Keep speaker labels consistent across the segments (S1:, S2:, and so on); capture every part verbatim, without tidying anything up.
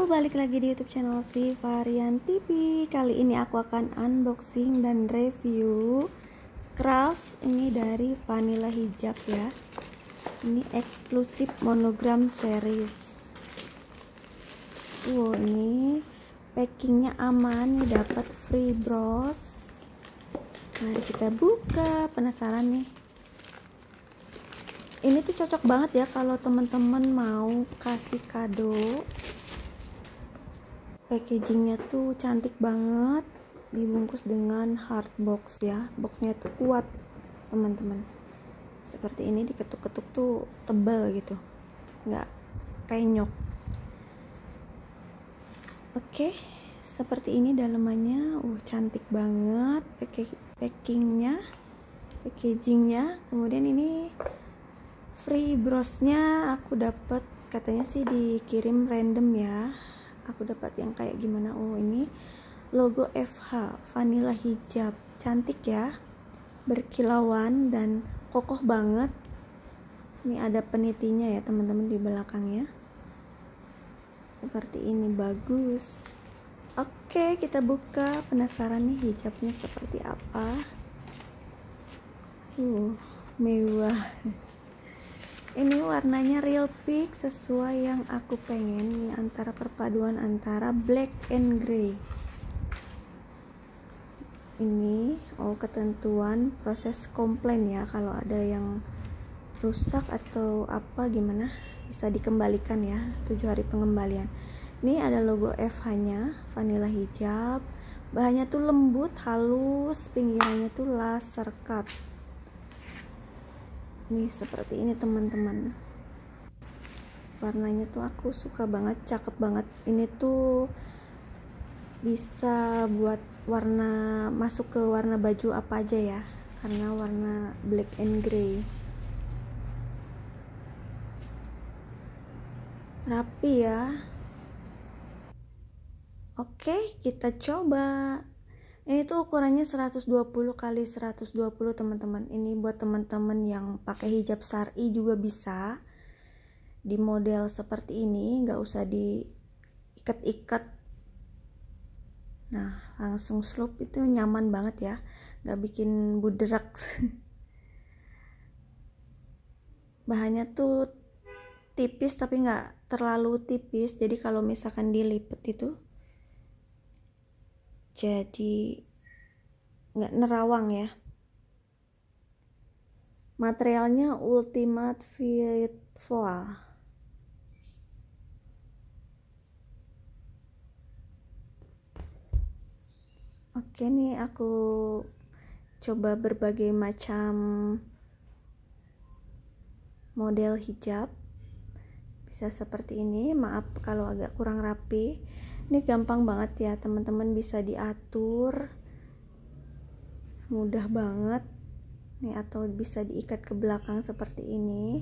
S1: balik lagi di YouTube channel si Varian T V. Kali ini aku akan unboxing dan review scarf ini dari Vanilla Hijab ya. Ini eksklusif monogram series. Wow, ini packingnya aman, nih dapat free bros. Mari kita buka, penasaran nih. Ini tuh cocok banget ya kalau teman-teman mau kasih kado. Packagingnya tuh cantik banget, dibungkus dengan hard box ya. Boxnya tuh kuat teman-teman, seperti ini, diketuk-ketuk tuh tebal gitu, nggak penyok. Oke, seperti ini dalamannya. Uh cantik banget packingnya, packagingnya. Kemudian ini free brosnya aku dapat, katanya sih dikirim random ya. Aku dapat yang kayak gimana? Oh, ini logo F H Vanilla Hijab, cantik ya, berkilauan dan kokoh banget. Ini ada penitinya ya teman-teman di belakangnya, seperti ini, bagus. Oke, kita buka, penasaran nih hijabnya seperti apa. Uh mewah. Ini warnanya real pink, sesuai yang aku pengen nih, antara perpaduan antara black and grey. Ini oh ketentuan proses komplain ya, kalau ada yang rusak atau apa gimana bisa dikembalikan ya, tujuh hari pengembalian. Ini ada logo F H nya Vanilla Hijab. Bahannya tuh lembut, halus, pinggirannya tuh laser cut. Nih seperti ini teman-teman, warnanya tuh aku suka banget, cakep banget. Ini tuh bisa buat warna, masuk ke warna baju apa aja ya, karena warna black and grey, rapi ya. Oke, kita coba. Ini tuh ukurannya seratus dua puluh kali seratus dua puluh teman-teman. Ini buat teman-teman yang pakai hijab syar'i juga bisa. Di model seperti ini, nggak usah diikat-ikat. Nah, langsung slope, itu nyaman banget ya, nggak bikin buderak. Bahannya tuh tipis tapi nggak terlalu tipis, jadi kalau misalkan dilipet itu jadi nggak nerawang ya. Materialnya Ultimate Fit Voile. Oke, nih aku coba berbagai macam model hijab, bisa seperti ini. Maaf kalau agak kurang rapi. Ini gampang banget ya teman-teman, bisa diatur, mudah banget nih, atau bisa diikat ke belakang seperti ini.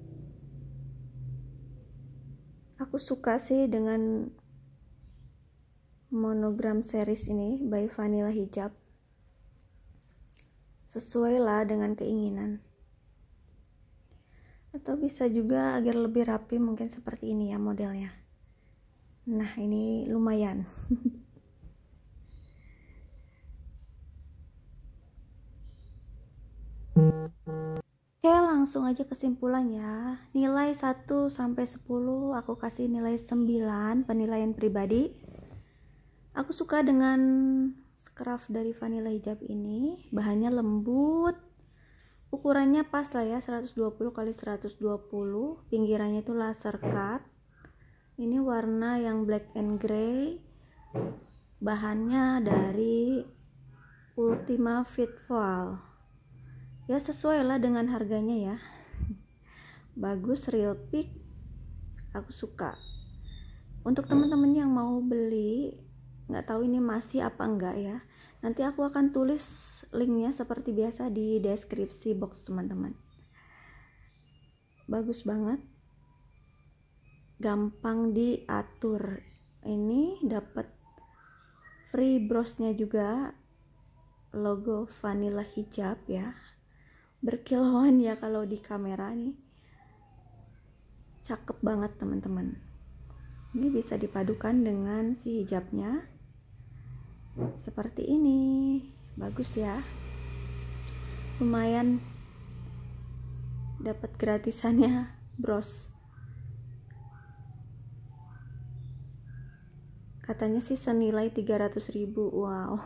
S1: Aku suka sih dengan monogram series ini by Vanilla Hijab, sesuai lah dengan keinginan. Atau bisa juga agar lebih rapi, mungkin seperti ini ya modelnya. Nah, ini lumayan. Oke, langsung aja kesimpulannya. Nilai satu sampai sepuluh aku kasih nilai sembilan, penilaian pribadi. Aku suka dengan scarf dari Vanilla Hijab ini. Bahannya lembut, ukurannya pas lah ya, seratus dua puluh kali seratus dua puluh. Pinggirannya itu laser cut. Ini warna yang black and grey. Bahannya dari Ultima Fit Voile. Ya sesuai lah dengan harganya ya. Bagus, real pink. Aku suka. Untuk teman-teman yang mau beli, nggak tahu ini masih apa enggak ya, nanti aku akan tulis linknya seperti biasa di deskripsi box teman-teman. Bagus banget, gampang diatur. Ini dapat free brosnya juga, logo Vanilla Hijab ya, berkilauan ya kalau di kamera nih, cakep banget teman-teman. Ini bisa dipadukan dengan si hijabnya seperti ini. Bagus ya, lumayan dapat gratisannya bros. Katanya sih senilai tiga ratus ribu. Wow,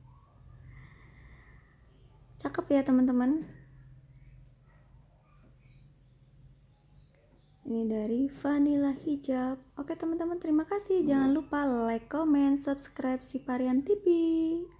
S1: cakep ya teman-teman. Ini dari Vanilla Hijab. Oke teman-teman, terima kasih. Jangan lupa like, comment, subscribe si Parian T V.